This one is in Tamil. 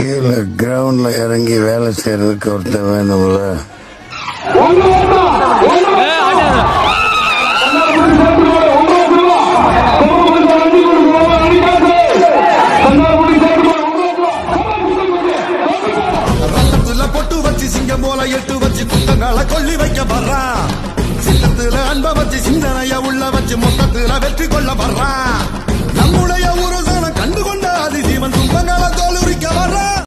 கீழே கிரவுண்ட்ல இறங்கி வேலை செய்யறதுக்கு ஒருத்தர் வேணும்ல. பொட்டு வச்சு சிங்கம் போல எட்டு வச்சு குட்டங்களை கொல்லி வைக்க வர்றான். சின்னத்துல அன்ப வச்சு சிந்தனைய உள்ள வச்சு மொத்தத்துல வெற்றி கொள்ள வர்றான்.